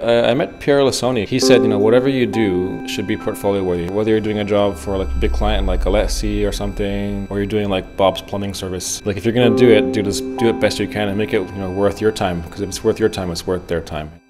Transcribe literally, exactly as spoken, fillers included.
Uh, I met Pierre Lassoni. He said, you know, whatever you do should be portfolio worthy. Whether you're doing a job for like a big client like Alessi or something, or you're doing like Bob's Plumbing Service. Like if you're gonna do it, do this, do it best you can and make it, you know, worth your time. Because if it's worth your time, it's worth their time.